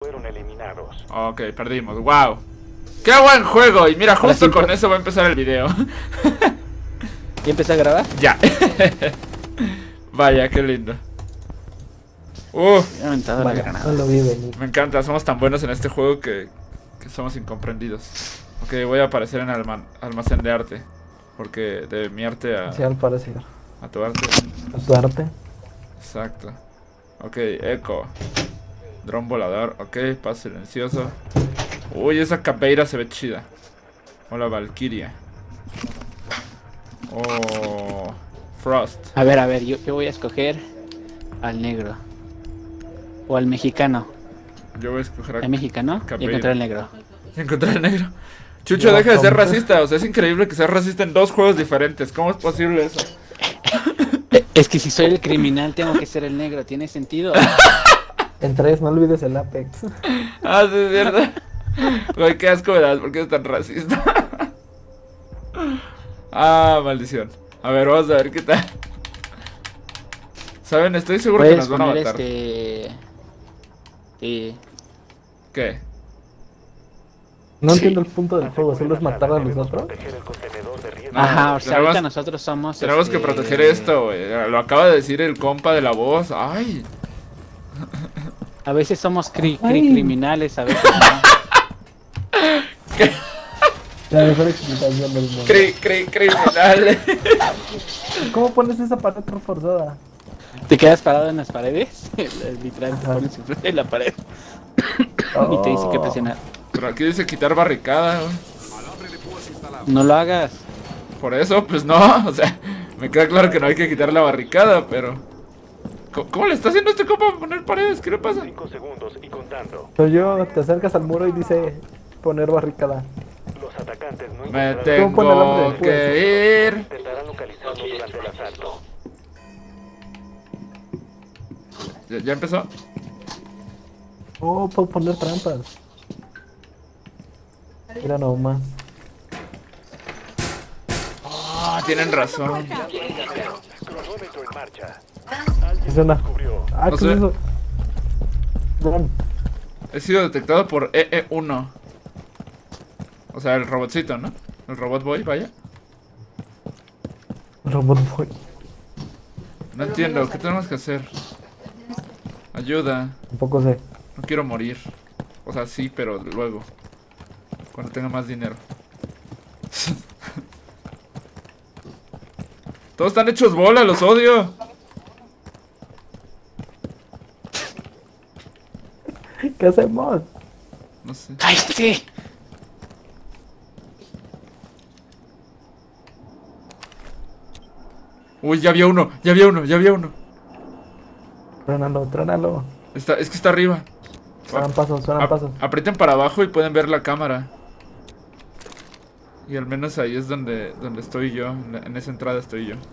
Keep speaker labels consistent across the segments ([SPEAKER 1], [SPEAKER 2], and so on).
[SPEAKER 1] Fueron eliminados.
[SPEAKER 2] Ok, perdimos, wow. ¡Qué buen juego! Y mira, justo con eso va a empezar el video.
[SPEAKER 3] ¿Ya empecé a grabar?
[SPEAKER 2] Ya. Vaya, qué lindo.
[SPEAKER 3] Me ha aventado la granada.
[SPEAKER 4] No lo vi venir.
[SPEAKER 2] Me encanta, somos tan buenos en este juego que somos incomprendidos. Ok, voy a aparecer en el almacén de arte. Porque de mi arte
[SPEAKER 4] Sí, al parecer.
[SPEAKER 2] a tu arte.
[SPEAKER 4] A tu arte.
[SPEAKER 2] Exacto. Ok, eco. Dron volador, ok, paso silencioso. Uy, esa capeira se ve chida. Hola, Valkyria. Oh, Frost.
[SPEAKER 3] A ver, yo voy a escoger al negro. O al mexicano.
[SPEAKER 2] Yo voy a escoger
[SPEAKER 3] Al mexicano y
[SPEAKER 2] Capeira.
[SPEAKER 3] encontrar al negro.
[SPEAKER 2] Encontrar el negro. Chucho, deja de ser racista. O sea, es increíble que seas racista en dos juegos diferentes. ¿Cómo es posible eso?
[SPEAKER 3] Es que si soy el criminal tengo que ser el negro, ¿tiene sentido?
[SPEAKER 4] En 3, no olvides el Apex.
[SPEAKER 2] Ah, sí, es cierto. Güey, qué asco me das, ¿por qué es tan racista? Ah, maldición. A ver, vamos a ver qué tal. ¿Saben? Estoy seguro que
[SPEAKER 3] Puedes
[SPEAKER 2] nos van a
[SPEAKER 3] poner
[SPEAKER 2] matar. ¿Qué?
[SPEAKER 4] No entiendo el punto del juego, solo es matar a los otros.
[SPEAKER 1] Proteger el contenedor de riesgo.
[SPEAKER 3] Ajá, o sea,
[SPEAKER 2] tenemos-
[SPEAKER 3] ahorita nosotros somos...
[SPEAKER 2] Tenemos que proteger esto, güey. Lo acaba de decir el compa de la voz. Ay.
[SPEAKER 3] A veces somos
[SPEAKER 4] Ay.
[SPEAKER 3] criminales, a veces no.
[SPEAKER 4] La mejor explicación del mundo.
[SPEAKER 2] Criminal.
[SPEAKER 4] ¿Cómo pones esa pared reforzada?
[SPEAKER 3] ¿Te quedas parado en las paredes? Literal, te
[SPEAKER 4] Ajá.
[SPEAKER 3] pones enfrente de la pared. Y te dice que presionar.
[SPEAKER 2] Pero aquí dice quitar barricada, güey.
[SPEAKER 3] No lo hagas.
[SPEAKER 2] Por eso, pues no. O sea, me queda claro que no hay que quitar la barricada, pero... ¿Cómo le está haciendo este compa a poner paredes? ¿Qué le pasa?
[SPEAKER 1] 5 segundos y contando.
[SPEAKER 4] Pero yo te acercas al muro y dice poner barricada.
[SPEAKER 1] Los atacantes no
[SPEAKER 2] Me
[SPEAKER 1] encontrarán-
[SPEAKER 4] ¿Cómo pone el nombre
[SPEAKER 2] tengo
[SPEAKER 4] del
[SPEAKER 2] que ir.
[SPEAKER 1] Intentarán localizarlo durante el asalto.
[SPEAKER 2] ¿Ya empezó?
[SPEAKER 4] Oh, puedo poner trampas. Mira nomás.
[SPEAKER 2] Ah, tienen razón.
[SPEAKER 1] Cronómetro en marcha.
[SPEAKER 4] Es una.
[SPEAKER 1] Descubrió.
[SPEAKER 4] Ah,
[SPEAKER 2] No
[SPEAKER 4] ¿qué
[SPEAKER 2] sé.
[SPEAKER 4] es eso? Dron.
[SPEAKER 2] He sido detectado por EE1. O sea, el robotcito, ¿no? El robot boy, vaya.
[SPEAKER 4] Robot boy.
[SPEAKER 2] No entiendo, ¿qué tenemos que hacer? Ayuda.
[SPEAKER 4] Tampoco sé.
[SPEAKER 2] No quiero morir. O sea, sí, pero luego. Cuando tenga más dinero. Todos están hechos bola, los odio.
[SPEAKER 4] ¿Qué hacemos?
[SPEAKER 2] No sé.
[SPEAKER 3] ¡Cállate!
[SPEAKER 2] Uy, ya había uno, ya había uno, ya había uno.
[SPEAKER 4] Trónalo, trónalo.
[SPEAKER 2] Es que está arriba.
[SPEAKER 4] Suenan pasos, suenan pasos.
[SPEAKER 2] Aprieten para abajo y pueden ver la cámara. Y al menos ahí es donde estoy yo. En esa entrada estoy yo.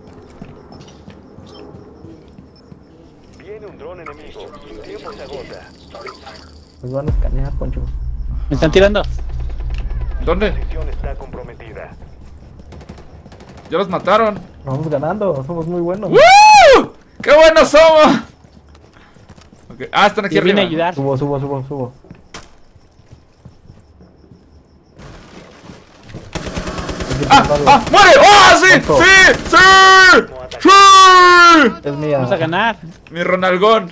[SPEAKER 1] Viene un dron enemigo. Su tiempo se agota.
[SPEAKER 4] Nos van a escanear, Poncho.
[SPEAKER 3] ¿Me están tirando?
[SPEAKER 2] ¿Dónde?
[SPEAKER 1] La misión está comprometida.
[SPEAKER 2] Ya los mataron.
[SPEAKER 4] Vamos ganando, somos muy buenos.
[SPEAKER 2] ¡Woo! ¡Qué buenos somos! Okay. Ah, están aquí
[SPEAKER 3] Yo vine
[SPEAKER 2] arriba.
[SPEAKER 3] a ayudar.
[SPEAKER 4] Subo.
[SPEAKER 2] ¡Muere! ¡Ah, sí!
[SPEAKER 4] Otro.
[SPEAKER 2] ¡Sí! ¡Sí!
[SPEAKER 4] Es mía.
[SPEAKER 3] Vamos a ganar.
[SPEAKER 2] Mi Ronalgón.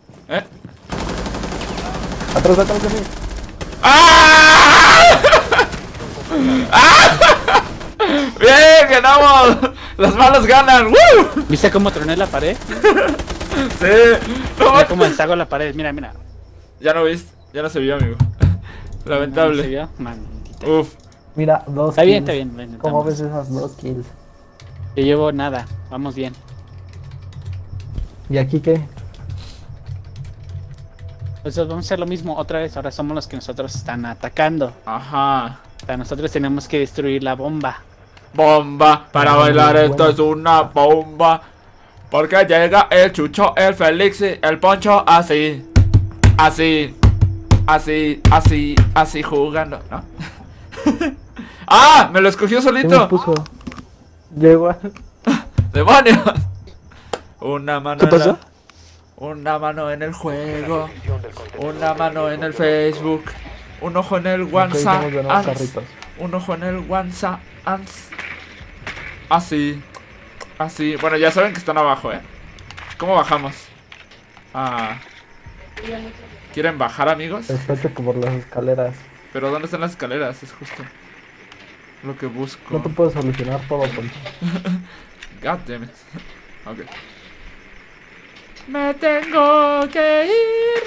[SPEAKER 4] Atrás de mí.
[SPEAKER 2] ¡Ah! ¡Ah! ¡Bien! ¡Ganamos! ¡Las malas ganan! ¡Woo!
[SPEAKER 3] ¿Viste cómo troné la pared?
[SPEAKER 2] Sí. No,
[SPEAKER 3] Mira cómo deshago la pared, mira.
[SPEAKER 2] ya no viste. Ya no se vio, amigo.
[SPEAKER 3] ¿Se
[SPEAKER 2] Lamentable.
[SPEAKER 3] vio? Maldita.
[SPEAKER 2] Uf.
[SPEAKER 4] Mira, 2
[SPEAKER 3] Está
[SPEAKER 4] kills.
[SPEAKER 3] bien. Lo
[SPEAKER 4] ¿Cómo
[SPEAKER 3] intentamos.
[SPEAKER 4] ves esas 2 kills?
[SPEAKER 3] Yo llevo nada, vamos bien.
[SPEAKER 4] ¿Y aquí qué?
[SPEAKER 3] Pues vamos a hacer lo mismo otra vez. Ahora somos los que nosotros están atacando.
[SPEAKER 2] Ajá.
[SPEAKER 3] O sea, nosotros tenemos que destruir la bomba.
[SPEAKER 2] Bomba. Para
[SPEAKER 4] Ah,
[SPEAKER 2] bailar
[SPEAKER 4] muy
[SPEAKER 2] esto
[SPEAKER 4] bueno.
[SPEAKER 2] es una bomba. Porque llega el Chucho, el Félix y el Poncho así. Así jugando, ¿no? ¡Ah! Me lo escogió
[SPEAKER 4] ¿Qué me
[SPEAKER 2] solito.
[SPEAKER 4] puso? Llegó a...
[SPEAKER 2] ¡Demonios! Una mano
[SPEAKER 3] ¿Qué
[SPEAKER 2] en la-
[SPEAKER 3] pasó?
[SPEAKER 2] Una mano en el juego.
[SPEAKER 1] Posición del contenedor.
[SPEAKER 2] Una mano en el Facebook. Un ojo en el
[SPEAKER 4] Ok,
[SPEAKER 2] WhatsApp.
[SPEAKER 4] hicimos de nuevo carritos.
[SPEAKER 2] Un ojo en el WhatsApp. Así. Así. Bueno, ya saben que están abajo, ¿eh? ¿Cómo bajamos? Ah. ¿Quieren bajar, amigos?
[SPEAKER 4] Perfecto que por las escaleras.
[SPEAKER 2] Pero ¿dónde están las escaleras? Es justo lo que busco.
[SPEAKER 4] No te puedes solucionar todo, Poncho.
[SPEAKER 2] God damn it. Ok. Me tengo que ir.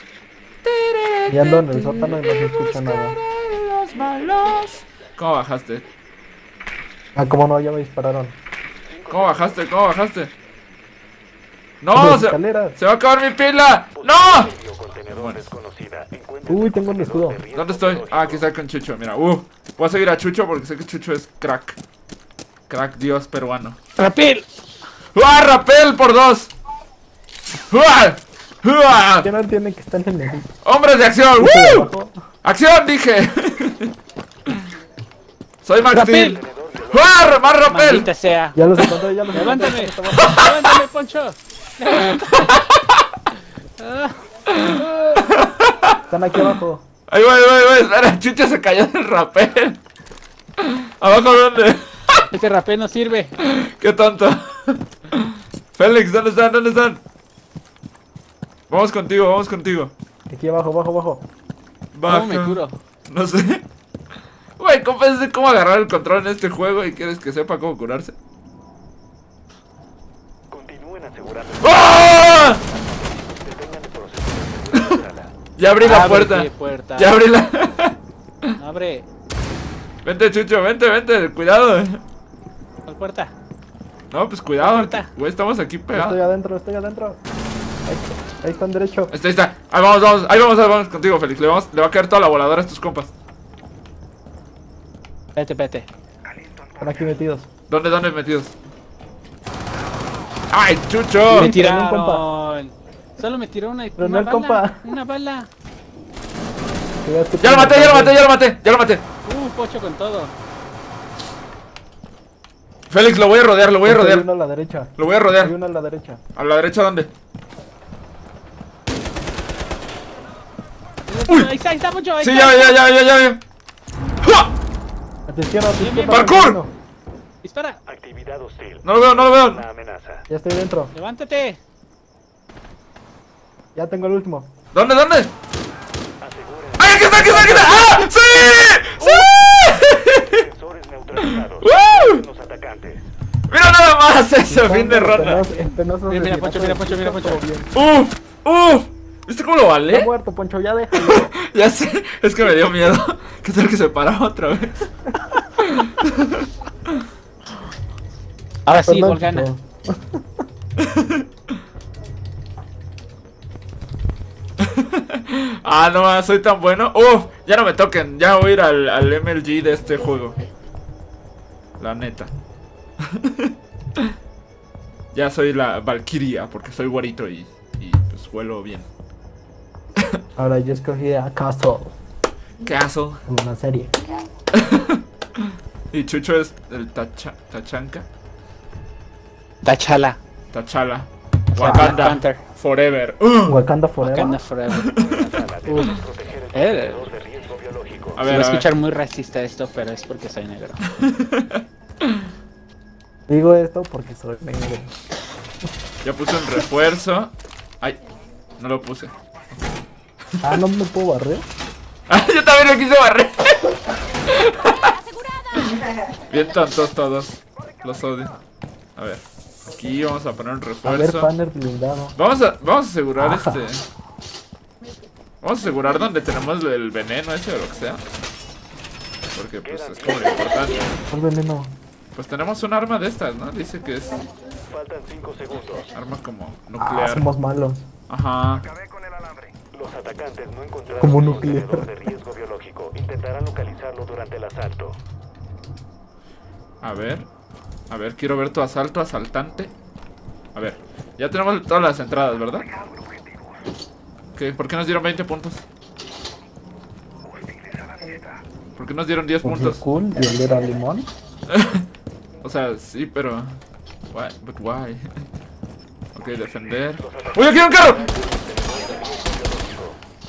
[SPEAKER 4] Y ando en el sótano y no se escucha nada.
[SPEAKER 2] Los malos. ¿Cómo bajaste?
[SPEAKER 4] Ah, cómo no, ya me dispararon.
[SPEAKER 2] ¿Cómo bajaste? ¿Cómo bajaste?
[SPEAKER 4] Por
[SPEAKER 2] ¡No!
[SPEAKER 4] las
[SPEAKER 2] Se,
[SPEAKER 4] escaleras.
[SPEAKER 2] se va a acabar mi pila. ¡No!
[SPEAKER 1] Contenedor desconocida.
[SPEAKER 4] Uy, tengo un escudo.
[SPEAKER 2] ¿Dónde estoy? Ah, aquí estoy con Chucho, mira. Voy a seguir a Chucho porque sé que Chucho es crack. Crack dios peruano.
[SPEAKER 3] ¡Rapil!
[SPEAKER 2] ¡Ah, rapel por 2! ¡Ah! ¡Ah!
[SPEAKER 4] ¿Qué no entienden que están en el
[SPEAKER 2] ¡Hombres de acción!
[SPEAKER 4] piso de
[SPEAKER 2] ¡Woo!
[SPEAKER 4] abajo?
[SPEAKER 2] ¡Acción, dije! Soy Max
[SPEAKER 3] ¡Rapel!
[SPEAKER 2] Steel. ¡Ah! ¡Más rapel!
[SPEAKER 3] Maldita sea.
[SPEAKER 4] Ya los encontré, ya los encontré.
[SPEAKER 3] ¡Levántame! ¡Levántame, Poncho!
[SPEAKER 4] Están aquí abajo.
[SPEAKER 2] Ahí voy. Espera, Chucho se cayó del rapel. ¿Abajo dónde?
[SPEAKER 3] Ese rapel no sirve.
[SPEAKER 2] ¡Qué tonto! Félix, ¿dónde están? ¿Dónde están? Vamos contigo.
[SPEAKER 4] Aquí abajo, abajo.
[SPEAKER 2] Baja.
[SPEAKER 3] ¿Cómo me curo?
[SPEAKER 2] No sé. Güey, ¿cómo sé cómo agarrar el control en este juego y quieres que sepa cómo curarse?
[SPEAKER 1] Continúen asegurando.
[SPEAKER 2] ¡Ah!
[SPEAKER 1] Detengan el proceso de sala.
[SPEAKER 2] Ya abrí la
[SPEAKER 3] Abre,
[SPEAKER 2] puerta.
[SPEAKER 3] ¿qué puerta?
[SPEAKER 2] Ya abrí la...
[SPEAKER 3] Abre.
[SPEAKER 2] Vente, Chucho, vente. Cuidado.
[SPEAKER 3] ¿Cuál puerta?
[SPEAKER 2] No, pues cuidado.
[SPEAKER 3] Puerta.
[SPEAKER 2] Güey, estamos aquí
[SPEAKER 4] Estoy
[SPEAKER 2] pegados.
[SPEAKER 4] adentro. Ahí están derecho.
[SPEAKER 2] Ahí está. Ahí vamos contigo, Félix. Le va a caer toda la voladora a estos compas.
[SPEAKER 3] Vete.
[SPEAKER 4] Están aquí metidos.
[SPEAKER 2] ¿Dónde metidos? ¡Ay, Chucho!
[SPEAKER 3] Me
[SPEAKER 4] tiraron un
[SPEAKER 3] tiraron. Solo me tiró una
[SPEAKER 4] Pero no el
[SPEAKER 3] bala.
[SPEAKER 4] compa.
[SPEAKER 3] Una bala.
[SPEAKER 2] ¡Ya lo maté!
[SPEAKER 3] Pocho con todo.
[SPEAKER 2] Félix, lo voy a rodear.
[SPEAKER 4] Hay uno a la derecha.
[SPEAKER 2] Lo voy a
[SPEAKER 4] Hay
[SPEAKER 2] rodear.
[SPEAKER 4] uno a la derecha.
[SPEAKER 2] ¿A la derecha dónde? Uy.
[SPEAKER 3] Ahí está, Pocho. Ahí
[SPEAKER 2] Sí,
[SPEAKER 3] está.
[SPEAKER 2] ya. ¡Ja!
[SPEAKER 4] Atención,
[SPEAKER 2] ¡Parkour!
[SPEAKER 3] Dispara.
[SPEAKER 1] Actividad hostil.
[SPEAKER 2] No lo veo.
[SPEAKER 1] Una amenaza.
[SPEAKER 4] Ya estoy dentro.
[SPEAKER 3] Levántate.
[SPEAKER 4] Ya tengo el último.
[SPEAKER 2] ¿Dónde?
[SPEAKER 1] Aseguren
[SPEAKER 2] ¡Ay, aquí está! ¡Ah! ¡Sí!
[SPEAKER 1] sensores neutralizados.
[SPEAKER 2] ¡Woo!
[SPEAKER 1] Los atacantes.
[SPEAKER 2] ¡Mira nada más ese fin de ronda!
[SPEAKER 3] Mira, Poncho.
[SPEAKER 2] ¡Uf! ¿Viste cómo lo
[SPEAKER 4] Está
[SPEAKER 2] vale?
[SPEAKER 4] muerto, Poncho, ya déjalo.
[SPEAKER 2] Ya sé, es que me dio miedo. ¿Qué tal que se paraba otra vez?
[SPEAKER 3] Ahora sí,
[SPEAKER 4] Perdón,
[SPEAKER 3] gol gana.
[SPEAKER 4] Chico.
[SPEAKER 2] Ah, no, soy tan bueno. ¡Uf! Ya no me toquen. Ya voy a ir al MLG de este juego. La neta. Ya soy la Valkyria porque soy guarito y pues vuelo bien.
[SPEAKER 4] Ahora yo escogí a Castle
[SPEAKER 2] Castle.
[SPEAKER 4] en una serie.
[SPEAKER 2] Y Chucho es el Tachanka.
[SPEAKER 3] Tachala.
[SPEAKER 2] Tachala.
[SPEAKER 3] Black
[SPEAKER 2] Wakanda.
[SPEAKER 3] Panther.
[SPEAKER 2] Forever.
[SPEAKER 4] Wakanda Forever.
[SPEAKER 3] Wakanda Forever.
[SPEAKER 1] Sala debemos proteger el contenedor de riesgo biológico.
[SPEAKER 2] A
[SPEAKER 3] Se
[SPEAKER 2] ver,
[SPEAKER 3] va a
[SPEAKER 2] a ver.
[SPEAKER 3] escuchar muy racista esto, pero es porque soy negro.
[SPEAKER 4] Digo esto porque soy negro.
[SPEAKER 2] Ya puse un refuerzo. Ay, no lo puse.
[SPEAKER 4] Ah, no me puedo barrer.
[SPEAKER 2] Ah, yo también lo quise barrer. Bien tontos todos. Los odio. A ver, aquí vamos a poner un
[SPEAKER 4] A ver,
[SPEAKER 2] refuerzo.
[SPEAKER 4] panel blindado.
[SPEAKER 2] Vamos a asegurar Vamos a asegurar donde tenemos el veneno ese o lo que sea. Porque pues es como lo importante.
[SPEAKER 4] ¿Cuál veneno?
[SPEAKER 2] Pues tenemos un arma de estas, ¿no? Dice que es
[SPEAKER 1] Faltan 5 segundos.
[SPEAKER 2] arma como
[SPEAKER 4] Ah,
[SPEAKER 2] nuclear.
[SPEAKER 4] somos malos.
[SPEAKER 2] Ajá.
[SPEAKER 1] Los atacantes no encontraron
[SPEAKER 4] Como
[SPEAKER 1] un
[SPEAKER 4] nuclear.
[SPEAKER 1] contenedor de riesgo biológico. Intentarán localizarlo durante el asalto.
[SPEAKER 2] A ver, quiero ver tu asalto, asaltante. A ver, ya tenemos todas las entradas, ¿verdad? ¿Qué? ¿Por qué nos dieron 20 puntos? ¿Por qué nos dieron 10
[SPEAKER 4] Por
[SPEAKER 2] puntos?
[SPEAKER 4] ser cool y oler a limón.
[SPEAKER 2] O sea, sí, pero... Why? But why? Ok, defender. ¡Uy, aquí hay un carro!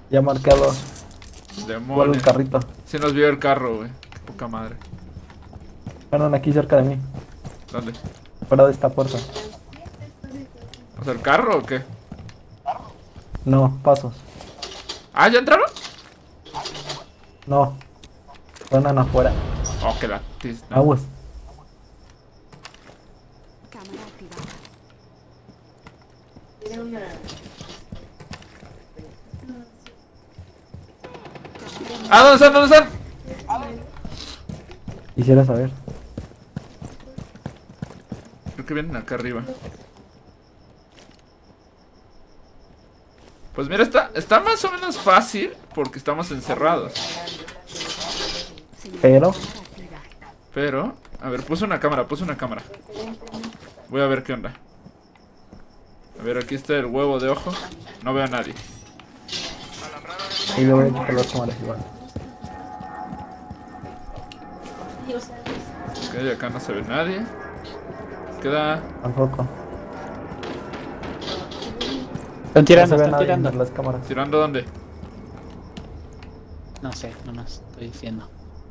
[SPEAKER 4] Ya marqué a dos. Igual
[SPEAKER 2] Demonios.
[SPEAKER 4] el carrito.
[SPEAKER 2] Sí nos vio el carro, güey. Qué poca madre.
[SPEAKER 4] Bueno, aquí cerca de mí.
[SPEAKER 2] ¿Dónde?
[SPEAKER 4] Fuera de esta puerta.
[SPEAKER 2] ¿O sea, el carro o qué?
[SPEAKER 4] No, pasos.
[SPEAKER 2] ¿Ah, ya entraron?
[SPEAKER 4] No. Suenan afuera.
[SPEAKER 2] Oh, que la tizna.
[SPEAKER 4] Aguas.
[SPEAKER 5] Cámara activada.
[SPEAKER 2] Ah, ¿dónde están? ¿Dónde están?
[SPEAKER 4] Quisiera saber.
[SPEAKER 2] Creo que vienen acá arriba. Pues mira, está más o menos fácil porque estamos encerrados.
[SPEAKER 4] Pero.
[SPEAKER 2] Pero, a ver, puse una cámara. Voy a ver qué onda. A ver, aquí está el huevo de ojo. No veo a nadie.
[SPEAKER 4] Y le voy a checar las cámaras igual.
[SPEAKER 2] Ok, acá no se ve nadie. Queda...
[SPEAKER 4] Tampoco.
[SPEAKER 3] Están tirando,
[SPEAKER 4] No se ve
[SPEAKER 3] están
[SPEAKER 4] nadie
[SPEAKER 3] tirando.
[SPEAKER 4] en las cámaras.
[SPEAKER 2] ¿Tirando dónde?
[SPEAKER 3] No sé, no nos estoy diciendo.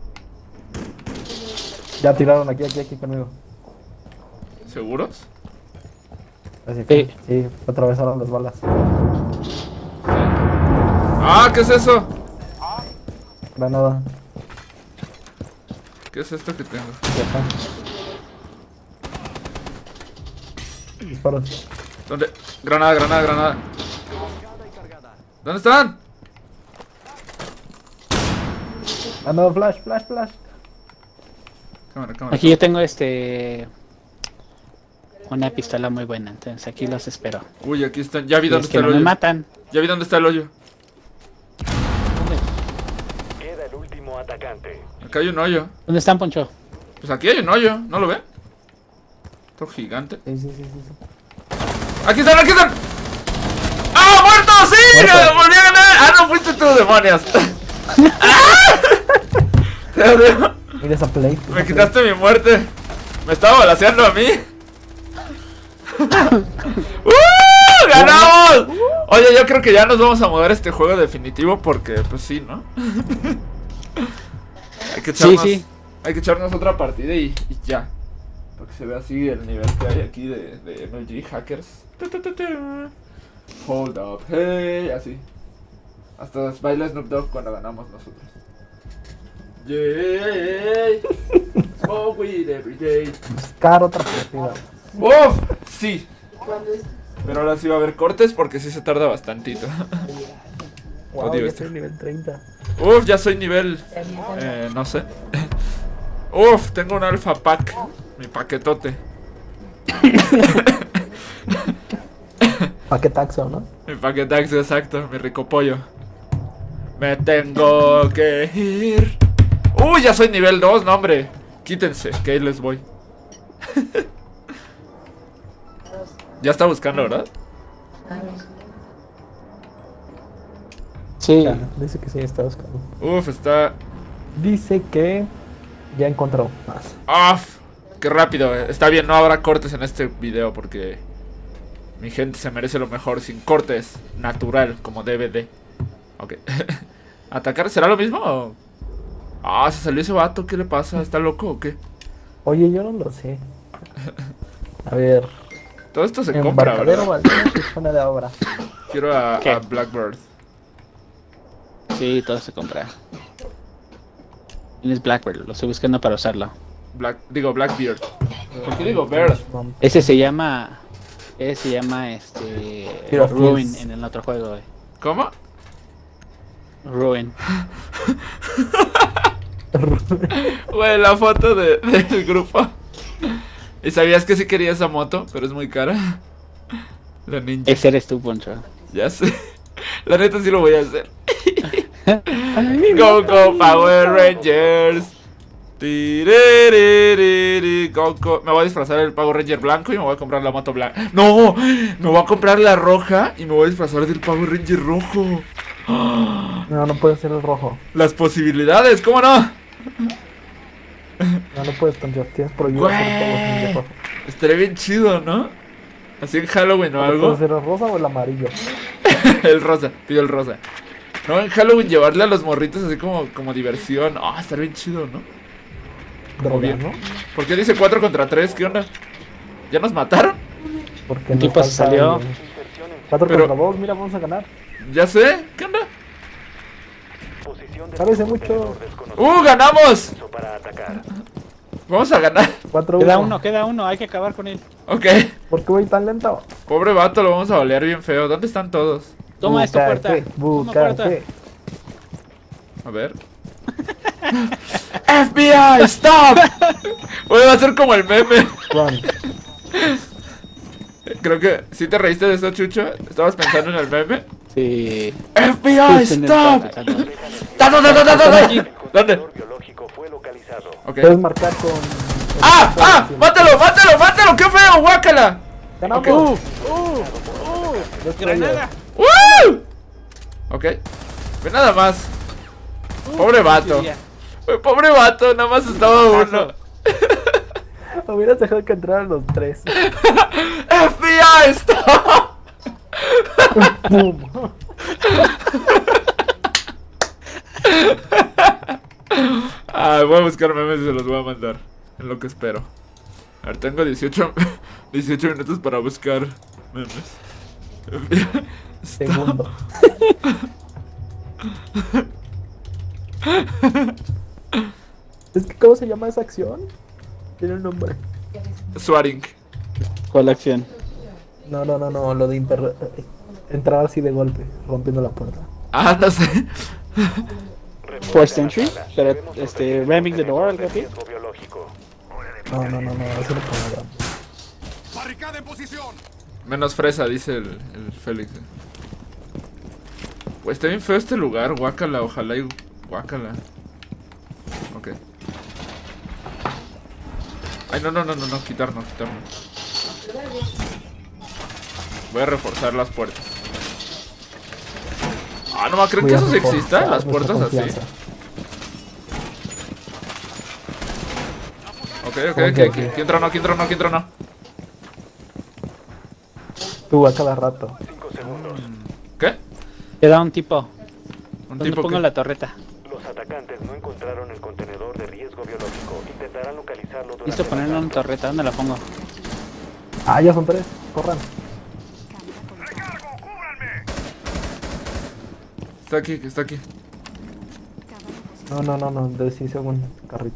[SPEAKER 4] Ya tiraron aquí conmigo.
[SPEAKER 2] ¿Seguros?
[SPEAKER 4] Así que,
[SPEAKER 3] Sí.
[SPEAKER 4] sí, atravesaron las balas.
[SPEAKER 2] ¡Ah! ¿Qué es eso?
[SPEAKER 4] Granada.
[SPEAKER 2] ¿Qué es esto que tengo?
[SPEAKER 4] Ya está. Disparos.
[SPEAKER 2] ¿Dónde? Granada. ¿Dónde están?
[SPEAKER 4] Ah, no, flash.
[SPEAKER 2] Cámara.
[SPEAKER 3] Aquí yo tengo una pistola muy buena, entonces aquí los espero.
[SPEAKER 2] Uy, aquí están. Ya vi
[SPEAKER 3] Y
[SPEAKER 2] dónde
[SPEAKER 3] es que
[SPEAKER 2] está
[SPEAKER 3] no
[SPEAKER 2] el
[SPEAKER 3] me
[SPEAKER 2] hoyo.
[SPEAKER 3] matan.
[SPEAKER 2] Ya vi dónde está el hoyo.
[SPEAKER 1] Queda el último atacante.
[SPEAKER 2] Acá hay un hoyo.
[SPEAKER 3] ¿Dónde están, Poncho?
[SPEAKER 2] Pues aquí hay un hoyo, ¿no lo ven? Todo gigante.
[SPEAKER 4] Sí.
[SPEAKER 2] ¡Aquí están! ¡Ah, muerto! ¡Sí!
[SPEAKER 4] Muerto.
[SPEAKER 2] ¡Volví a ganar! ¡Ah, no fuiste tú, demonios! Te odio.
[SPEAKER 4] Mira esa play.
[SPEAKER 2] Me quitaste mi muerte. Me estaba balaceando a mí. ¡Ganamos! Oye, yo creo que ya nos vamos a mudar a este juego definitivo porque, pues sí, ¿no? Hay que echarnos,
[SPEAKER 3] Sí.
[SPEAKER 2] Hay que echarnos otra partida y ya. Para que se vea así el nivel que hay aquí de MLG Hackers. Hold up, hey, así. Hasta baila Snoop Dogg cuando ganamos nosotros. Yay, smoke weed every day.
[SPEAKER 4] Buscar otra partida.
[SPEAKER 2] ¡Uf! Sí. Pero ahora sí va a haber cortes porque sí se tarda bastantito.
[SPEAKER 4] Wow,
[SPEAKER 2] Odio
[SPEAKER 4] ya
[SPEAKER 2] esto.
[SPEAKER 4] estoy nivel 30.
[SPEAKER 2] Uf, ya soy nivel... no sé. Uf, tengo un alpha pack. Mi paquetote.
[SPEAKER 4] Paquetaxo, ¿no?
[SPEAKER 2] Mi paquetaxo, exacto. Mi rico pollo. Me tengo que ir. Uy, ya soy nivel 2, no hombre. Quítense, que ahí les voy. Ya está buscando, ¿verdad?
[SPEAKER 3] Sí.
[SPEAKER 4] Ya, dice que sí, está buscando.
[SPEAKER 2] Uf, está...
[SPEAKER 4] Dice que ya encontró más.
[SPEAKER 2] ¡Uf! ¡Qué rápido! Está bien, no habrá cortes en este video porque... Mi gente se merece lo mejor sin cortes. Natural, como debe de. Ok. ¿Atacar será lo mismo o...? Ah, se salió ese vato, ¿qué le pasa? ¿Está loco o qué?
[SPEAKER 4] Oye, yo no lo sé. A ver.
[SPEAKER 2] Todo esto se compra,
[SPEAKER 4] Embarcadero
[SPEAKER 2] ¿verdad?
[SPEAKER 4] Valdez, zona de obra.
[SPEAKER 2] Quiero
[SPEAKER 3] ¿Qué?
[SPEAKER 2] a Blackbird.
[SPEAKER 3] Sí, todo se compra. Tienes Blackbird, lo estoy buscando para usarlo.
[SPEAKER 2] Blackbeard. ¿Por qué digo Bird?
[SPEAKER 3] Ese se llama
[SPEAKER 4] Hero of
[SPEAKER 3] Ruin
[SPEAKER 4] Kings.
[SPEAKER 3] en el otro juego, güey.
[SPEAKER 2] ¿Cómo?
[SPEAKER 3] Ruin.
[SPEAKER 2] Güey, la foto del grupo. ¿Y sabías que sí quería esa moto? Pero es muy cara. La ninja.
[SPEAKER 3] Ese eres tú, Poncho.
[SPEAKER 2] Ya sé. La neta sí lo voy a hacer. Go, go, Power Rangers. Tiririririri, go, go. Me voy a disfrazar del Power Ranger blanco y me voy a comprar la moto blanca. ¡No! Me voy a comprar la roja y me voy a disfrazar del Power Ranger rojo.
[SPEAKER 4] No, no puede ser el rojo.
[SPEAKER 2] Las posibilidades, ¿cómo no?
[SPEAKER 4] No, no puedes, Poncho. Tienes prohibido hacer todos los ninjas rojos.
[SPEAKER 2] Estaría bien chido, ¿no? Así en Halloween o
[SPEAKER 4] ¿No
[SPEAKER 2] algo.
[SPEAKER 4] puede ser el rosa o el amarillo?
[SPEAKER 2] El rosa, pido el rosa. No, en Halloween llevarle a los morritos así como diversión. Ah, estaría bien chido, ¿no?
[SPEAKER 4] Droga,
[SPEAKER 2] bien.
[SPEAKER 4] ¿no?
[SPEAKER 2] ¿Por qué dice 4 contra 3? ¿Qué onda? ¿Ya nos mataron?
[SPEAKER 4] Porque
[SPEAKER 3] Un
[SPEAKER 4] nos
[SPEAKER 3] tipo
[SPEAKER 4] falta
[SPEAKER 3] salió.
[SPEAKER 4] el 4
[SPEAKER 2] Pero-
[SPEAKER 4] contra 2, mira, vamos a ganar.
[SPEAKER 2] Ya sé. ¿Qué onda?
[SPEAKER 1] Posición del
[SPEAKER 4] Parece mucho.
[SPEAKER 1] contenedor desconocido
[SPEAKER 2] ¡Ganamos!
[SPEAKER 1] para atacar.
[SPEAKER 2] Vamos a ganar.
[SPEAKER 4] 4-1.
[SPEAKER 3] Queda uno, hay que acabar con él.
[SPEAKER 2] Ok.
[SPEAKER 4] ¿Por qué voy tan lento?
[SPEAKER 2] Pobre vato, lo vamos a balear bien feo. ¿Dónde están todos?
[SPEAKER 3] Toma esta puerta.
[SPEAKER 4] Bucaque,
[SPEAKER 3] Toma puerta.
[SPEAKER 4] bucaque.
[SPEAKER 2] A ver. FBI, stop. Oye, va a ser como el meme.
[SPEAKER 4] Run.
[SPEAKER 2] Creo que sí te reíste de eso, Chucho. ¿Estabas pensando en el meme?
[SPEAKER 3] Sí.
[SPEAKER 2] FBI,
[SPEAKER 3] Justo en el
[SPEAKER 2] stop.
[SPEAKER 3] estaba pensando.
[SPEAKER 2] ¿Dónde?
[SPEAKER 1] Contenedor biológico fue localizado.
[SPEAKER 2] Ok.
[SPEAKER 4] Puedes marcar con.
[SPEAKER 2] ¡Ah! ¡Mátalo, mátalo, mátalo! ¡Qué feo! ¡Guácala!
[SPEAKER 4] ¡Ganamos!
[SPEAKER 3] Granada.
[SPEAKER 2] ¡Woo! Ok. Ve nada más. Pobre vato.
[SPEAKER 3] diría.
[SPEAKER 2] Pobre vato, nada más estaba uno.
[SPEAKER 4] Hubieras dejado que entraran los 3.
[SPEAKER 2] FBI, stop.
[SPEAKER 4] ¡Pum!
[SPEAKER 2] Ah, voy a buscar memes y se los voy a mandar. En lo que espero. A ver, tengo 18 minutos para buscar memes.
[SPEAKER 4] Segundo. Es que, ¿cómo se llama esa acción? Tiene un nombre.
[SPEAKER 2] Swaring.
[SPEAKER 3] ¿Cuál acción?
[SPEAKER 4] No, lo de entrar así de golpe, rompiendo la puerta.
[SPEAKER 2] Ah, no sé.
[SPEAKER 3] Forced entry, pero ramming the door, algo así.
[SPEAKER 1] Riesgo biológico.
[SPEAKER 4] No, eso no puedo dar.
[SPEAKER 5] ¡Barricada en posición!
[SPEAKER 2] Menos fresa, dice el Félix. Pues está bien feo este lugar, guácala, ojalá y guácala. Ok. Ay, no, quitarnos. Voy a reforzar las puertas. Ah, no, ¿creen que
[SPEAKER 4] Voy a
[SPEAKER 2] eso sí
[SPEAKER 4] reforzar
[SPEAKER 2] exista? Las
[SPEAKER 4] nuestra
[SPEAKER 2] puertas así.
[SPEAKER 4] confianza.
[SPEAKER 2] Ok. ¿Quién tronó?
[SPEAKER 4] Tú a cada rato.
[SPEAKER 1] 5 segundos.
[SPEAKER 2] ¿Qué?
[SPEAKER 3] Queda un tipo.
[SPEAKER 2] Un
[SPEAKER 3] ¿Dónde
[SPEAKER 2] tipo
[SPEAKER 3] pongo
[SPEAKER 2] que...
[SPEAKER 3] la torreta?
[SPEAKER 1] Los atacantes no encontraron el contenedor de riesgo biológico. Intentarán localizarlo durante
[SPEAKER 3] Listo,
[SPEAKER 1] el
[SPEAKER 3] ponerle una
[SPEAKER 1] asalto.
[SPEAKER 3] torreta. ¿Dónde la pongo?
[SPEAKER 4] Ah, ya son 3. Corran.
[SPEAKER 2] Está aquí.
[SPEAKER 4] No. De 6 segundos. Carrito.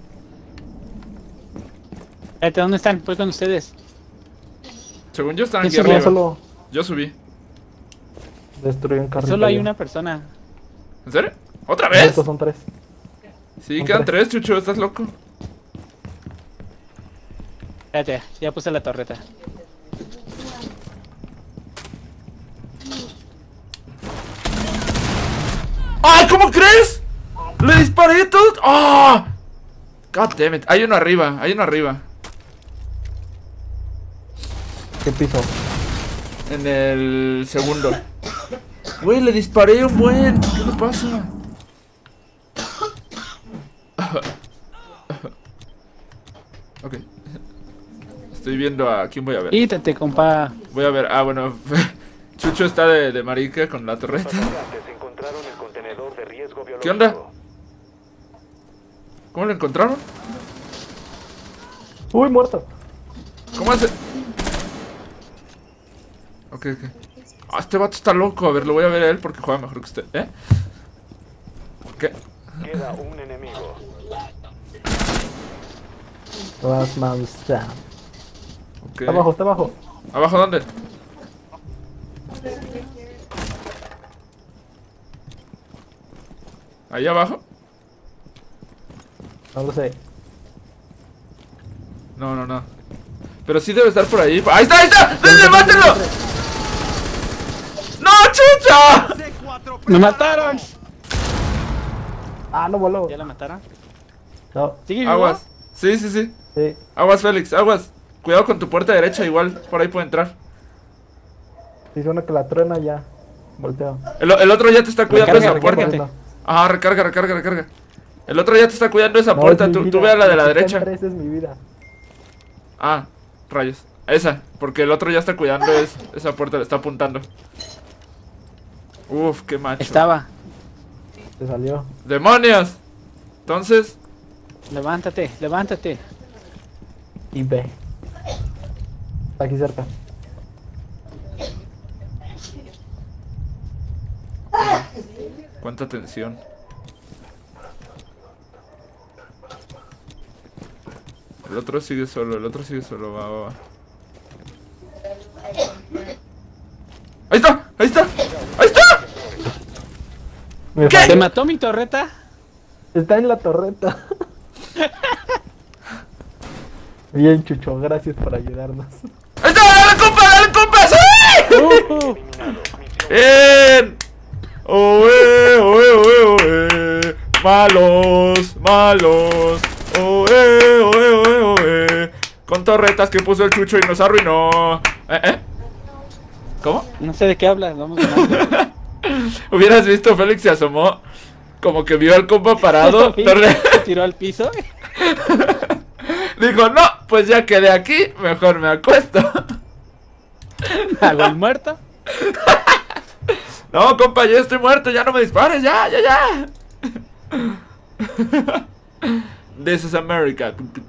[SPEAKER 3] Espérate, ¿dónde están? Voy con ustedes.
[SPEAKER 2] Según yo están aquí
[SPEAKER 3] Eso
[SPEAKER 2] arriba.
[SPEAKER 4] Solo
[SPEAKER 2] Yo subí.
[SPEAKER 4] destruí un carrito.
[SPEAKER 3] Solo hay
[SPEAKER 4] ya.
[SPEAKER 3] una persona.
[SPEAKER 2] ¿En serio? ¿Otra vez?
[SPEAKER 4] Estos son 3.
[SPEAKER 2] Sí,
[SPEAKER 4] son
[SPEAKER 2] quedan
[SPEAKER 4] tres.
[SPEAKER 2] 3, Chucho, ¿estás loco?
[SPEAKER 3] Espérate, ya puse la torreta.
[SPEAKER 2] ¡Ay, ¿cómo crees! ¡Le disparé todo! ¡Ah! God damn it. Hay uno arriba.
[SPEAKER 4] ¿Qué piso?
[SPEAKER 2] En el segundo. Güey, le disparé un buen. ¿Qué le pasa? Ok. Estoy viendo a quién voy a ver.
[SPEAKER 3] Quítate, compa.
[SPEAKER 2] Voy a ver. Ah, bueno. Chucho está de marica con la
[SPEAKER 1] Los
[SPEAKER 2] torreta.
[SPEAKER 1] atacantes encontraron el contenedor de riesgo biológico.
[SPEAKER 2] ¿Qué onda? ¿Cómo lo encontraron?
[SPEAKER 4] ¡Uy, muerto!
[SPEAKER 2] ¿Cómo hace? Ok. Ah, este vato está loco. A ver, lo voy a ver a él porque juega mejor que usted. ¿Eh? ¿Qué?
[SPEAKER 1] Queda un enemigo.
[SPEAKER 4] Last man stand.
[SPEAKER 2] Ok.
[SPEAKER 4] Está abajo.
[SPEAKER 2] ¿Abajo dónde? ¿Ahí abajo?
[SPEAKER 4] No lo sé.
[SPEAKER 2] No. Pero sí debe estar por ahí. ¡Ahí está! ¡Denle, mátenlo! ¡No, Chucha!
[SPEAKER 3] ¡Me mataron!
[SPEAKER 4] Ah, no voló.
[SPEAKER 3] ¿Ya la mataron?
[SPEAKER 4] No,
[SPEAKER 3] ¿Sigue vivo?
[SPEAKER 2] Aguas. Sí.
[SPEAKER 4] sí.
[SPEAKER 2] Aguas, Félix, aguas. Cuidado con tu puerta derecha, igual. Por ahí puede entrar.
[SPEAKER 4] Si suena que la truena ya. Volteo.
[SPEAKER 2] El otro ya te está cuidando
[SPEAKER 3] Recarga,
[SPEAKER 2] esa puerta.
[SPEAKER 3] recárgate.
[SPEAKER 2] Ajá, recarga. El otro ya te está cuidando esa
[SPEAKER 4] No,
[SPEAKER 2] puerta.
[SPEAKER 4] es mi
[SPEAKER 2] Tú
[SPEAKER 4] vida.
[SPEAKER 2] ve a la de la
[SPEAKER 4] Está en
[SPEAKER 2] derecha.
[SPEAKER 4] 3 es mi vida.
[SPEAKER 2] Ah, rayos. Esa, porque el otro ya está cuidando esa puerta, le está apuntando. Uf, qué macho.
[SPEAKER 3] Estaba.
[SPEAKER 4] Te salió.
[SPEAKER 2] ¡Demonios! Entonces,
[SPEAKER 3] Levántate, levántate.
[SPEAKER 4] Y ve. Está aquí cerca.
[SPEAKER 2] cuánta tensión. El otro sigue solo, va, va, va. ¡Ahí está! ¡Ahí está! ¡Ahí está!
[SPEAKER 4] Me
[SPEAKER 2] ¿Qué?
[SPEAKER 4] falló.
[SPEAKER 3] ¿Te mató mi torreta?
[SPEAKER 4] Está en la torreta. Bien, Chucho, gracias por ayudarnos.
[SPEAKER 2] ¡Ahí está! ¡Dale, compa! ¡Dale, compa! ¡Sí! ¡Bien! ¡Oe, oe, oe, oe! ¡Malos! ¡Malos! ¡Oe, oe, oe, oe! Con torretas que puso el Chucho y nos arruinó. ¿Cómo?
[SPEAKER 3] No sé de qué hablas, vamos ganando.
[SPEAKER 2] Hubieras visto, Félix se asomó. Como que vio al compa parado.
[SPEAKER 3] Se tiró al piso.
[SPEAKER 2] Dijo, no, pues ya quedé aquí, mejor me acuesto.
[SPEAKER 3] Hago el muerto.
[SPEAKER 2] No, compa, ya estoy muerto, ya no me dispares, ya, ya, ya. This is America.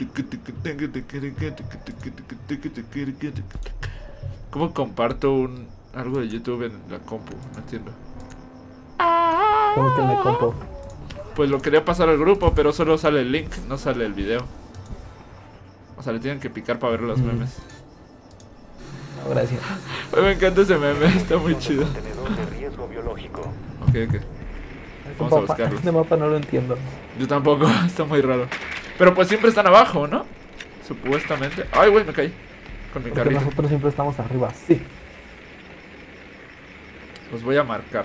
[SPEAKER 2] ¿Cómo comparto algo de YouTube en la compu? No entiendo.
[SPEAKER 4] Como que me compo.
[SPEAKER 2] Pues lo quería pasar al grupo, pero solo sale el link, no sale el video. O sea, le tienen que picar para ver los memes.
[SPEAKER 4] No, gracias.
[SPEAKER 2] Ay, me encanta ese meme, está muy chido.
[SPEAKER 1] Contenedor de riesgo biológico.
[SPEAKER 2] Ok, ok. Vamos a buscarlos.
[SPEAKER 4] Este mapa no lo entiendo.
[SPEAKER 2] Yo tampoco, está muy raro. Pero pues siempre están abajo, ¿no? Supuestamente. Ay, güey, me caí. Con mi
[SPEAKER 4] Porque
[SPEAKER 2] carrito.
[SPEAKER 4] nosotros siempre estamos arriba. Sí.
[SPEAKER 2] Los voy a marcar.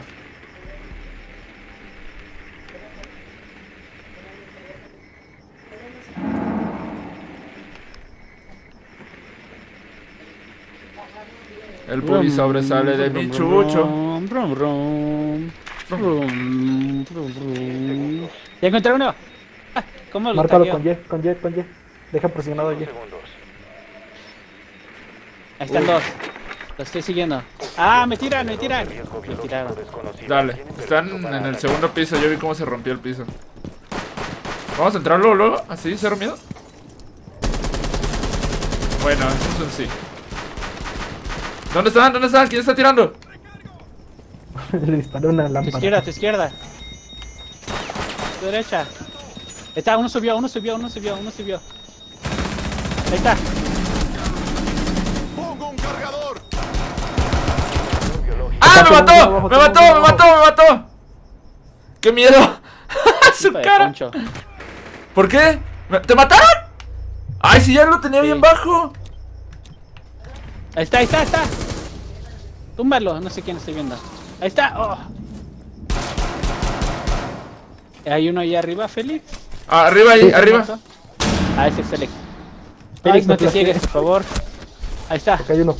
[SPEAKER 2] El puri sobresale de mi chucho.
[SPEAKER 3] Ya encontré uno. Ah, ¿cómo lo
[SPEAKER 4] Márcalo
[SPEAKER 3] tagueo?
[SPEAKER 4] con Y. Deja presionado Y.
[SPEAKER 1] Segundos.
[SPEAKER 3] Ahí están dos. Los estoy siguiendo. Ah, me tiran, me tiran.
[SPEAKER 1] Riesgo
[SPEAKER 3] Me
[SPEAKER 1] biológico
[SPEAKER 3] tiraron.
[SPEAKER 1] desconocido.
[SPEAKER 2] Dale,
[SPEAKER 1] Tienen
[SPEAKER 2] están
[SPEAKER 1] permiso para
[SPEAKER 2] en el
[SPEAKER 1] atacar.
[SPEAKER 2] segundo piso. Yo vi cómo se rompió el piso. Vamos a entrar luego, así, cero miedo. Bueno, eso es un sí. ¿Dónde están? ¿Dónde están? ¿Quién está tirando?
[SPEAKER 4] Le disparé una
[SPEAKER 3] Tu
[SPEAKER 4] lámpara.
[SPEAKER 3] izquierda, tu izquierda. Tu derecha. Ahí está, uno subió. Ahí está.
[SPEAKER 5] Pongo un cargador.
[SPEAKER 2] ¡Ah, me mató!
[SPEAKER 4] abajo,
[SPEAKER 2] ¡Me mató! ¡Me mató! ¡Me mató! ¡Qué miedo! ¡Su
[SPEAKER 3] Hijo de
[SPEAKER 2] cara!
[SPEAKER 3] Poncho.
[SPEAKER 2] ¿Por qué? ¿Te mataron? ¡Ay, si ya lo tenía bien bajo!
[SPEAKER 3] Ahí está, ahí está, ahí está. Túmbalo, no sé quién estoy viendo. Ahí está. Oh. Hay uno ahí arriba, Félix.
[SPEAKER 2] Ah, arriba ahí,
[SPEAKER 4] Sí,
[SPEAKER 2] arriba.
[SPEAKER 3] Ah, ese es Félix.
[SPEAKER 4] Félix,
[SPEAKER 3] Félix, no
[SPEAKER 4] me
[SPEAKER 3] te
[SPEAKER 4] plaqué.
[SPEAKER 3] ciegues, por favor. Ahí está.
[SPEAKER 4] Acá hay uno.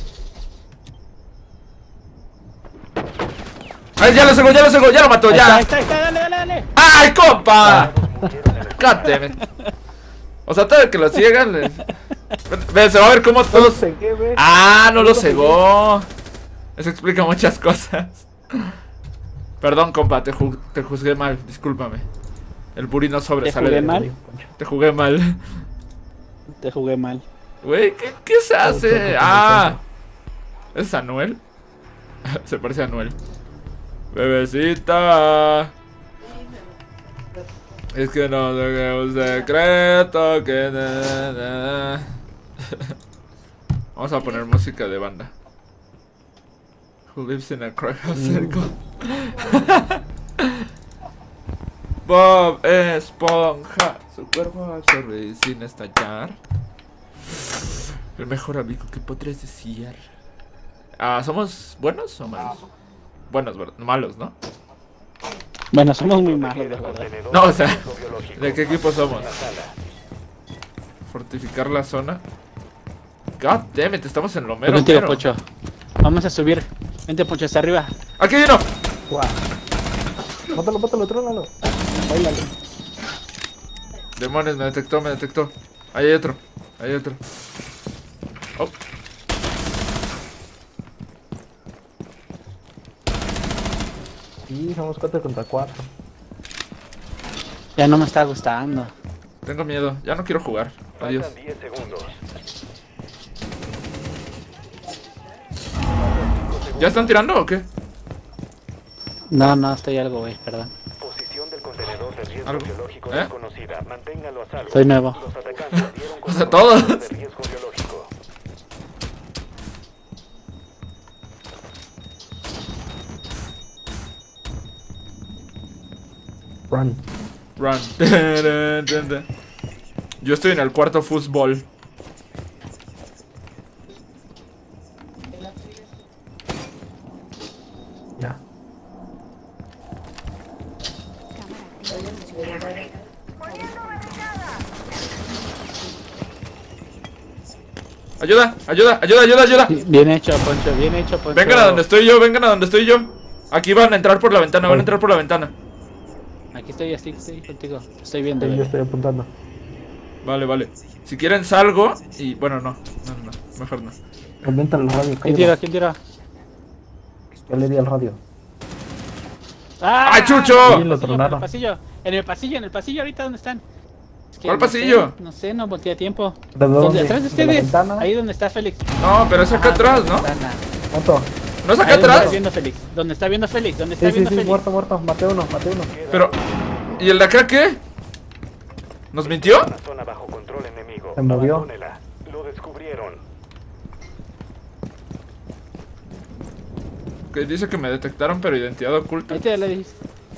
[SPEAKER 2] ¡Ay, ya lo cegó, ya lo cegó! ¡Ya lo mató,
[SPEAKER 3] Ahí
[SPEAKER 2] ya!
[SPEAKER 3] está, dale, dale, dale.
[SPEAKER 2] ¡Ay, compa!
[SPEAKER 1] Murieron en el
[SPEAKER 2] God damn it. O sea, todo el que lo ciegan Ve, se va a ver cómo todos...
[SPEAKER 4] Cegué, ve.
[SPEAKER 2] ¡Ah, no lo cegó! Eso explica muchas cosas. Perdón, compa, te juzgué mal, discúlpame. El buri no sobresale
[SPEAKER 3] jugué
[SPEAKER 2] de
[SPEAKER 3] mal?
[SPEAKER 2] mí. Te jugué mal.
[SPEAKER 3] Te jugué mal.
[SPEAKER 2] Güey, ¿qué se hace? ¡Ah! ¿Es Anuel? Se parece a Anuel. Bebecita. Es que no tengo un secreto que... Vamos a poner música de banda. Who lives in a crack house circle. Bob Esponja. Su cuerpo absorbe sin estallar. El mejor amigo que podrías decir. Ah, ¿somos buenos o malos? Buenos, malos, ¿no?
[SPEAKER 3] Bueno, somos muy malos, de verdad.
[SPEAKER 1] contenedor
[SPEAKER 2] No, o
[SPEAKER 1] de
[SPEAKER 2] sea,
[SPEAKER 1] riesgo biológico.
[SPEAKER 2] ¿de qué equipo somos?
[SPEAKER 1] La sala.
[SPEAKER 2] Fortificar la zona. God damn it, estamos en lo
[SPEAKER 3] Yo
[SPEAKER 2] mero,
[SPEAKER 3] contigo,
[SPEAKER 2] mero.
[SPEAKER 3] Poncho. Vamos a subir. Vente, Poncho, hasta arriba.
[SPEAKER 2] ¡Aquí hay uno!
[SPEAKER 4] Guau. Mátalo, trónalo. Báilale.
[SPEAKER 2] Demonios, me detectó. Ahí hay otro. Oh.
[SPEAKER 4] Sí, somos 4 contra 4.
[SPEAKER 3] Ya no me está gustando.
[SPEAKER 2] Tengo miedo, ya no quiero jugar. Adiós.
[SPEAKER 1] Faltan 10 segundos.
[SPEAKER 2] ¿Ya están tirando o qué?
[SPEAKER 3] No, estoy algo, güey, perdón.
[SPEAKER 1] Posición del contenedor de riesgo
[SPEAKER 2] ¿Algo?
[SPEAKER 1] biológico
[SPEAKER 2] ¿Eh?
[SPEAKER 1] desconocida. Manténgalo a salvo.
[SPEAKER 3] Soy nuevo.
[SPEAKER 1] Los atacantes dieron con
[SPEAKER 2] O sea,
[SPEAKER 1] un
[SPEAKER 2] todos.
[SPEAKER 1] contenedor de riesgo biológico.
[SPEAKER 4] Run.
[SPEAKER 2] Run. Yo estoy en el cuarto fútbol.
[SPEAKER 4] Ya.
[SPEAKER 2] Ayuda.
[SPEAKER 3] Bien hecho, Poncho, bien hecho, Poncho.
[SPEAKER 2] Vengan a donde estoy yo. Aquí van a entrar por la ventana,
[SPEAKER 3] Aquí estoy contigo. Estoy viendo,
[SPEAKER 4] Sí, yo
[SPEAKER 3] güey.
[SPEAKER 4] estoy apuntando.
[SPEAKER 2] Vale. Si quieren salgo y... Bueno, no. Mejor no.
[SPEAKER 4] Aumenta el radio,
[SPEAKER 3] ¿Quién
[SPEAKER 4] cállate.
[SPEAKER 3] tira?
[SPEAKER 4] Yo le di al radio.
[SPEAKER 3] ¡Ah!
[SPEAKER 2] ¡Ay, Chucho!
[SPEAKER 4] Sí, lo tronaron.
[SPEAKER 3] En el pasillo, ahorita, ¿dónde están? Es que
[SPEAKER 2] ¿Cuál
[SPEAKER 3] no
[SPEAKER 2] pasillo?
[SPEAKER 3] sé, no sé, no voltea tiempo.
[SPEAKER 4] ¿De dónde?
[SPEAKER 3] Atrás de
[SPEAKER 4] ¿De la
[SPEAKER 3] ustedes.
[SPEAKER 4] ventana?
[SPEAKER 3] Ahí donde está Félix.
[SPEAKER 2] No, pero es acá
[SPEAKER 3] Ajá,
[SPEAKER 2] atrás,
[SPEAKER 3] de la
[SPEAKER 2] ¿no?
[SPEAKER 3] ventana.
[SPEAKER 4] ¿Cuánto?
[SPEAKER 2] ¿No es acá
[SPEAKER 3] Ahí donde
[SPEAKER 2] atrás?
[SPEAKER 3] está viendo Félix. ¿Dónde está viendo Félix? ¿Dónde está
[SPEAKER 4] Sí,
[SPEAKER 3] viendo
[SPEAKER 4] sí,
[SPEAKER 3] Félix?
[SPEAKER 4] muerto. Maté uno.
[SPEAKER 2] Pero... ¿Y el de acá qué? ¿Nos mintió?
[SPEAKER 1] Una zona bajo control enemigo.
[SPEAKER 4] Se movió.
[SPEAKER 1] Abandónela. Lo descubrieron.
[SPEAKER 2] Que dice que me detectaron, pero identidad oculta.
[SPEAKER 3] Ahí te le dije.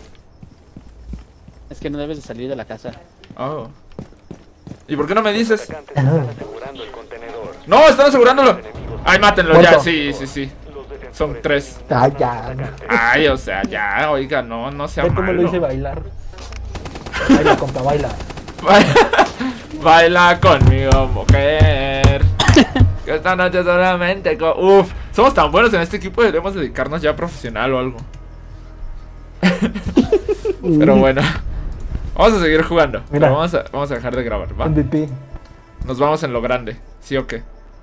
[SPEAKER 3] Es que no debes de salir de la casa.
[SPEAKER 2] Oh. ¿Y por qué no me dices?
[SPEAKER 1] Los atacantes están asegurando el contenedor.
[SPEAKER 2] ¡No! ¡Están asegurándolo!
[SPEAKER 1] Enemigos.
[SPEAKER 2] ¡Ay, mátenlo ya!
[SPEAKER 4] ¿Cuánto?
[SPEAKER 2] Sí.
[SPEAKER 1] Los defensores
[SPEAKER 2] Son 3.
[SPEAKER 4] Ah, ya.
[SPEAKER 2] Ay, o sea, ya, oiga, no sea
[SPEAKER 4] Ve cómo lo hice
[SPEAKER 2] malo.
[SPEAKER 4] bailar. Baila, compa, baila.
[SPEAKER 2] Baila conmigo, mujer. Que esta noche solamente Uf, somos tan buenos en este equipo, deberíamos dedicarnos ya a profesional o algo. Pero bueno, vamos a seguir jugando.
[SPEAKER 4] Mira.
[SPEAKER 2] Pero vamos a dejar de grabar, ¿va?
[SPEAKER 4] MVP.
[SPEAKER 2] Nos vamos en lo grande, ¿sí o qué?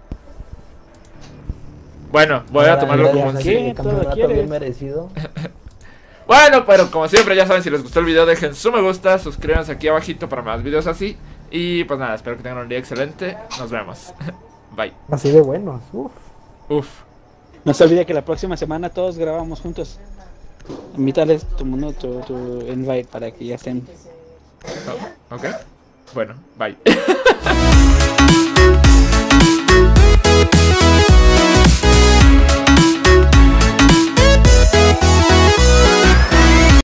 [SPEAKER 2] Bueno, voy a tomarlo
[SPEAKER 4] Ya,
[SPEAKER 2] como
[SPEAKER 4] ya,
[SPEAKER 2] un
[SPEAKER 3] ¿Qué?
[SPEAKER 2] sí.
[SPEAKER 4] el campeonato
[SPEAKER 3] ¿Todo quieres?
[SPEAKER 4] bien merecido.
[SPEAKER 2] Bueno, pero como siempre ya saben, si les gustó el video dejen su me gusta, suscríbanse aquí abajito para más videos así. Y pues nada, espero que tengan un día excelente. Nos vemos. Bye.
[SPEAKER 4] Así de buenos. Uf.
[SPEAKER 2] Uf.
[SPEAKER 3] No se olvide que la próxima semana todos grabamos juntos. Invítales tu invite para que ya estén.
[SPEAKER 2] Oh, ok. Bueno, bye.